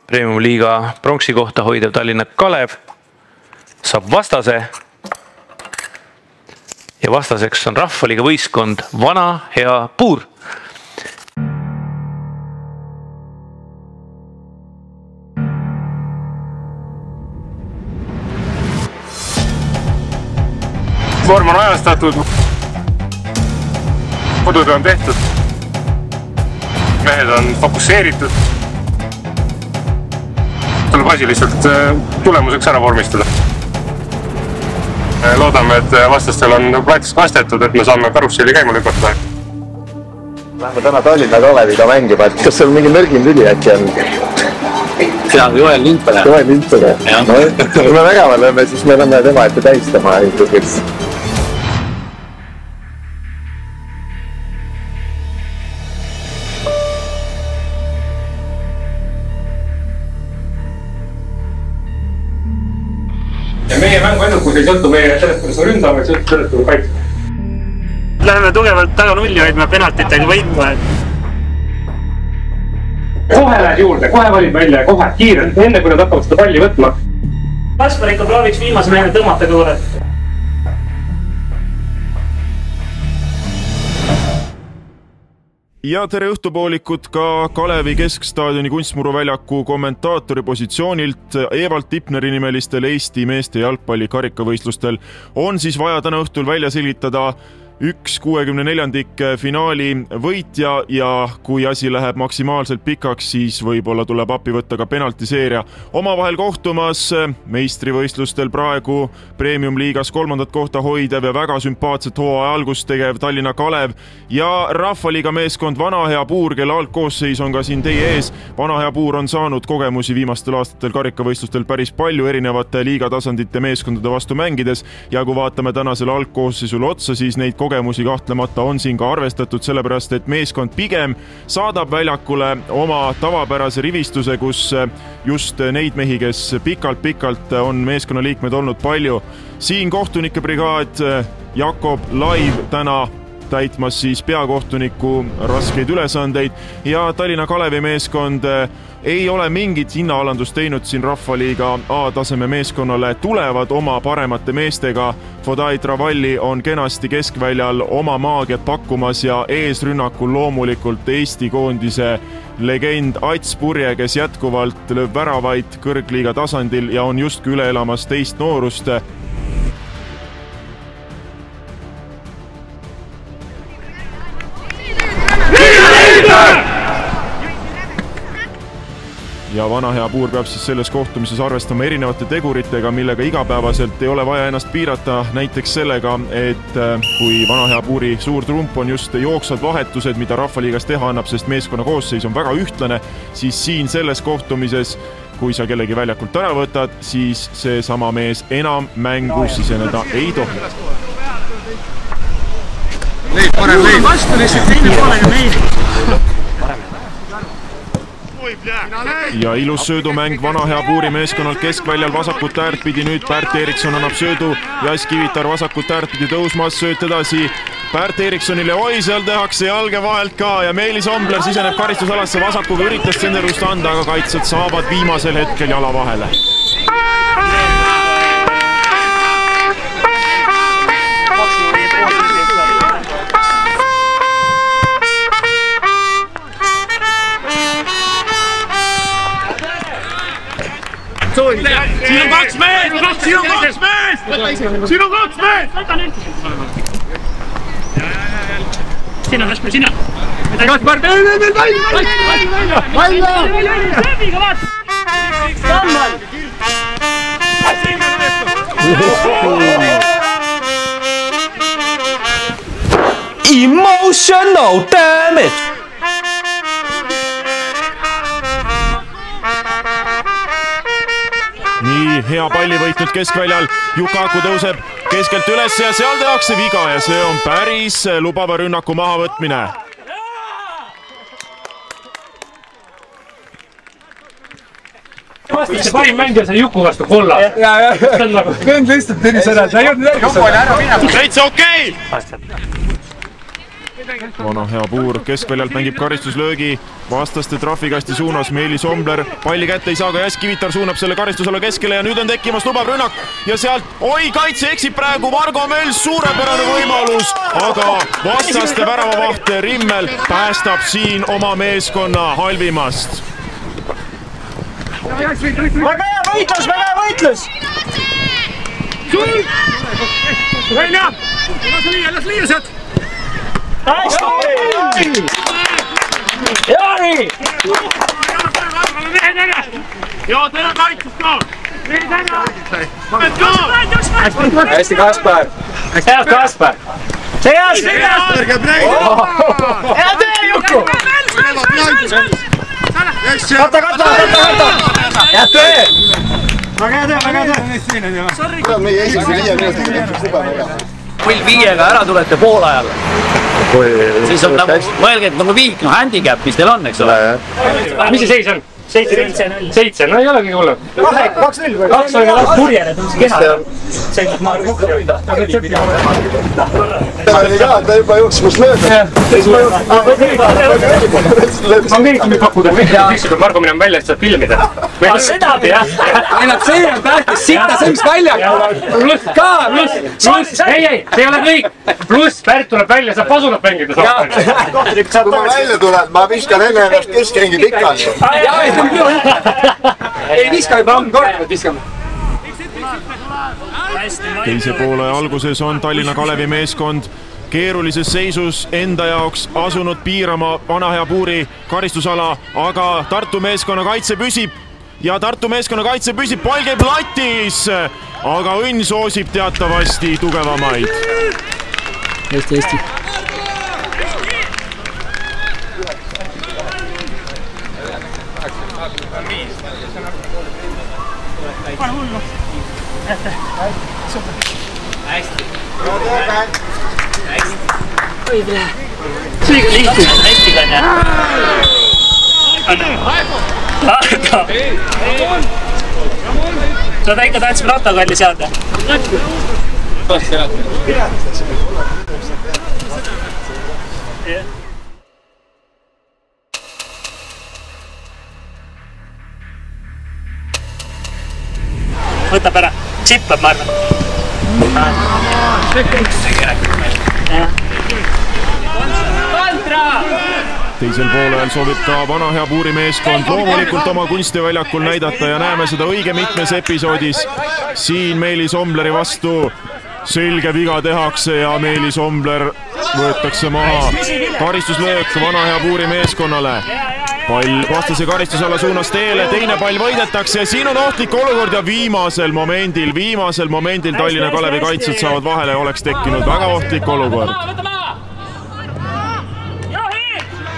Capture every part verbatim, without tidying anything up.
Premium-liiga pronksi kohta hoidev Tallinna Kalev saab vastase ja vastaseks on Rahvaliiga võistkond Vana Hea Puur. Vorm on ajastatud, kodutöö on tehtud, mehed on fokusseeritud. Tuleb asi lihtsalt tulemuseks ära vormistada. Loodame, et vastastel on plaatis kastetud, et me saame karusselli käima lükata. Lähme täna Tallinna Kaleviga mängima, et kas seal mingi nõrgim tüli äkki on? Seal Joel Lindpere. Joel Lindpere. No, kui me vägeva lööme, siis me lähme tema ette tähistama. Ja meie mängu edukus ei sõltu meie sellest, kuidas me ründame, sellest, kuidas me kaitseme. Läheme tugevalt taga nulli hoidma penaltitega võitma. Kohe lähed juurde, kohe valid välja ja kohe kiirelt, enne kui nad hakkavad seda palli võtma. Kaspar ikka prooviks viimase mehele tõmmata kõvale. Ja tere õhtupoolikut ka Kalevi keskstaadioni kunstmuruväljaku kommentaatori positsioonilt. Evald Tipneri nimelistel Eesti meeste jalgpalli karikavõistlustel on siis vaja täna õhtul välja selgitada üks kuuekümne neljandik finaali võitja ja kui asi läheb maksimaalselt pikaks, siis võib-olla tuleb appi võtta ka penaltiseeria. Omavahel kohtumas meistrivõistlustel praegu Premium-liigas kolmandat kohta hoidev ja väga sümpaatset hooaja algust tegev Tallinna Kalev ja Rahvaliiga meeskond Vana Hea Puur, kelle algkoosseis on ka siin teie ees. Vana Hea Puur on saanud kogemusi viimastel aastatel karikavõistlustel päris palju erinevate liigatasandite meeskondade vastu mängides ja kui vaatame tänasele algkoosseisul otsa, siis neid kogemusi kahtlemata on siin ka arvestatud, sellepärast et meeskond pigem saadab väljakule oma tavapärase rivistuse, kus just neid mehi, kes pikalt-pikalt on meeskonnaliikmed olnud palju. Siin kohtunike brigaad Jakob Laiv täna täitmas siis peakohtuniku raskeid ülesandeid ja Tallinna Kalevi meeskond ei ole mingit hinnaalandust teinud siin Rahvaliiga A-taseme meeskonnale, tulevad oma paremate meestega. Fodai Travalli on kenasti keskväljal oma maagiat pakkumas ja eesrünnakul loomulikult Eesti koondise legend Ats Purje, kes jätkuvalt lööb väravaid kõrgliiga tasandil ja on justki üle elamas teist noorust. Ja Vana Hea Puur peab siis selles kohtumises arvestama erinevate teguritega, millega igapäevaselt ei ole vaja ennast piirata, näiteks sellega, et kui Vana Hea Puuri suur trump on just jooksvad vahetused, mida Rahvaliigas teha annab, sest meeskonna koosseis on väga ühtlane, siis siin selles kohtumises, kui sa kellegi väljakult ära võtad, siis see sama mees enam mängu siseneda ei tohi. Leid, parem leid! Vastu lihtsalt teine poolega meid! Ja ilus söödumäng Vana Hea Puuri meeskonnalt keskväljal vasakut äärt pidi nüüd Pärt Erikson annab söödu. Jas Kivitar vasakut äärt pidi tõusmas, sööt edasi Pärt Eriksonile. Oi, seal tehakse jalge vahelt ka ja Meelis Ombler siseneb karistusalasse vasakuga, üritas senderust anda, aga kaitsjad saavad viimasel hetkel jala vahele. Siin on kaks mees! Siin on kaks mees! Siin on kaks mees! Siin on Kaspar, sinna! Kaspar, meil, meil, meil, välja! Välja! Välja! Sööbiga vaata! Sammal! Emotional damage! Nii, hea palli võitnud keskväljal. Jukaku tõuseb keskelt üles ja seal tehakse viga ja see on päris lubava rünnaku mahavõtmine. See parim mängija sai Juku vastu kolla. Ja, ja, ja. Kõnd lihtsalt tünis ära. Ta ei olnud järgmise. Täitsa okei! Vana Hea Puur keskväljalt mängib karistuslöögi vastaste trahvikasti suunas Meelis Ombler, palli kätte ei saa, aga Jass Kivitar suunab selle karistusala keskele ja nüüd on tekkimas lubav rünnak ja sealt, oi, kaitse eksib praegu, Margo Möls, suurepärane võimalus, aga vastaste väravavaht Rimmel päästab siin oma meeskonna halvimast. Väga hea võitlus, väga hea võitlus! Välja! Las liia, las liia sealt! Jaari! Mehed ära! Joo, teil on kaitsus ka! Mehed ära! Hästi Kaspar! Hea Kaspar! See hea! See hea! Hea tee, Jukku! Kata, kata, kata, kata! Hea tee! Väga hea tee, väga hea tee! Meie esimese viie minutiga liikus juba väga. Pull viiega ära tulete pool ajal. Siis on nagu, mõelge, et nagu viik, no handicap, mis teil on, eks ole? Mis see seis on? Seitse null. Seitse, no ei ole kõige hullem. Kaks null või? Kaks null või? Kurjene tuli see keha. See on maal kokku hoida. Ta oli ka, ta juba jooksis must mööda. Ma on kõik nüüd pakkuda. Miks kui Margo minema välja, et saab filmida? Aga seda jah. Ainult see on tähtis, sitta sõims väljak. Pluss ka, pluss, pluss, ei, ei, see ei ole kõik. Pluss Pärt tuleb välja, saab pasunat mängida. Kui ma välja tulen, ma viskan enne ennast keskringi pikali. Ei viska juba on kord, viskame. Teise poole alguses on Tallinna Kalevi meeskond keerulises seisus enda jaoks asunud piirama Vanahea Puuri karistusala, aga Tartu meeskonna kaitse püsib ja Tartu meeskonna kaitse püsib, pall käib latis, aga õnn soosib teatavasti tugevamaid. Eesti, Eesti. Pane hullu. Hästi. Hästi. Hästi. Õige. Siiga lihtne. Hästi kanne. Aga. Seda ikka tahtsime rattakalli seada. Võtab ära, tsippab, ma arvan. Teisel poolel soovib ka Vanahea Puuri meeskond loomulikult oma kunstiväljakul näidata ja näeme seda õige mitmes episoodis. Siin Meelis Ombleri vastu selge viga tehakse ja Meelis Ombler võetakse maha. Karistuslöök Vanahea Puuri meeskonnale. Pall vastase karistusala suunas teele, teine pall võidetakse ja siin on ohtlik olukord ja viimasel momendil, viimasel momendil Tallinna Kalevi kaitsjad saavad vahele, oleks tekkinud väga ohtlik olukord. Johi!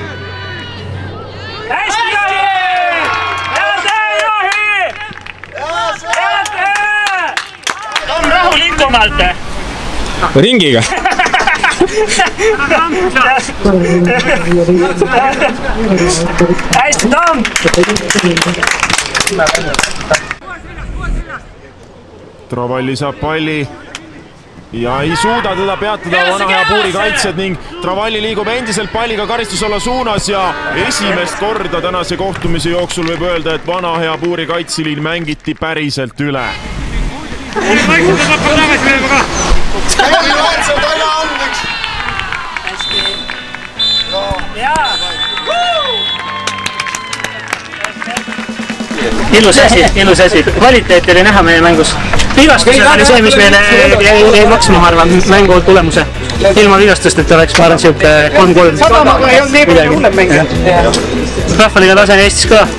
Hästi, Johi! Hea tee, Johi! Hea tee! On rahulikumalt. Ringiga. Hästi, Tom! Travalli saab palli ja ei suuda teda peatada Vanahea Puuri kaitsjad ning Travalli liigub endiselt palliga karistusala suunas ja esimest korda tänase kohtumise jooksul võib öelda, et Vanahea Puuri kaitseliin mängiti päriselt üle. Ilus asi, ilus asi. Kvaliteet oli näha meie mängus. Vigastused oli see, mis meile jäi maksma, ma arvan, mängu tulemuse. Ilma vigastustest oleks, ma arvan, siuke kolm kolm. Sadamaga ei olnud nii hullem mäng. Rahvaliga tase on Eestis ka.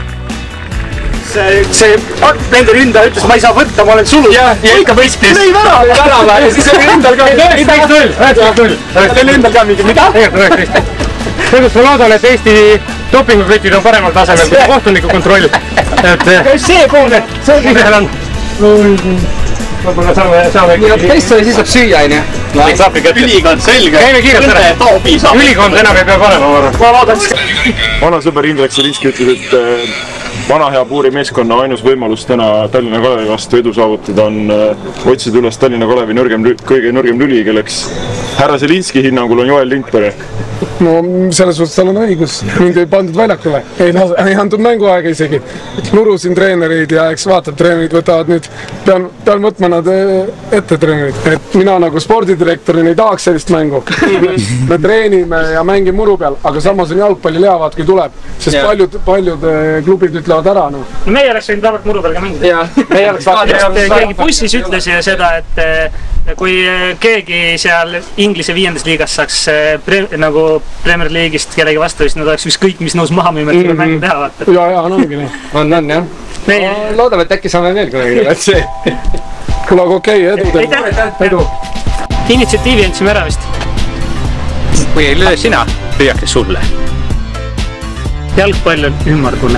See nende ründaja ütles, ma ei saa võtta, ma olen sulus. Ikka võistis. Lõi värava. Värava ja siis oli ründal ka. üheksateist null. üheksateist null. Teil ründal ka mingi, mida? Selles ma loodan, et Eesti dopingukritid on paremal tasemel kui kohtuniku kontroll. See pool, et see on Mihel on. Võib-olla saame... Teist oli siis saab süüa, aine. Ülikond, selge. Käime kiirelt ära. Ülikond enam ei pea panema, ma arvan. ma vaadaks. Vana sõber Indrek Salinski ütles, et Vanahea Puuri meeskonna ainus võimalus täna Tallinna Kalevi vastu edu saavutada on otsida üles Tallinna Kalevi nõrgem, kõige nõrgem lüli, kelleks härra Salinski hinnangul on Joel Lindberg. no selles suhtes tal on õigus, mind ei pandud väljakule, ei, ei antud mänguaega isegi. Nurusin treenereid ja eks vaatab, treenerid võtavad nüüd, pean, pean võtma nad ette treenerid. Et mina nagu spordidirektorin ei tahaks sellist mängu. Me treenime ja mängime muru peal, aga samas on jalgpallil hea vaat, kui tuleb. Sest ja. paljud, paljud klubid ütlevad ära. No, no meie oleks võinud vabalt muru peal ka mängida. Ja, meie oleks vaat. Keegi bussis ütles ja seda, et kui keegi seal Inglise viiendas liigas saaks pre, nagu Premier League'ist kellegi vastu, siis nad oleks ükskõik, mis nõus maha müüma, et tuleb mängu teha, vaata. Ja, ja, on ongi nii. On, on, jah. Me... Loodame, et äkki saame veel kunagi, et see. Kuule, aga okei, edu teile. Edu. Initsiatiivi andsime ära vist. Kui ei löö sina, lüüake sulle. Jalgpall on ümmargune.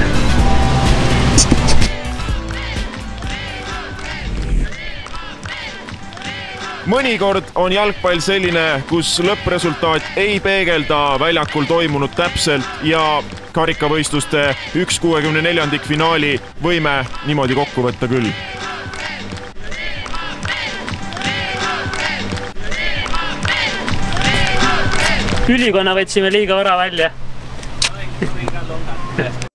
Mõnikord on jalgpall selline, kus lõppresultaat ei peegelda väljakul toimunut täpselt ja karikavõistluste üks kuuekümne neljandik finaali võime niimoodi kokku võtta küll. Ülikonna võtsime liiga vara välja.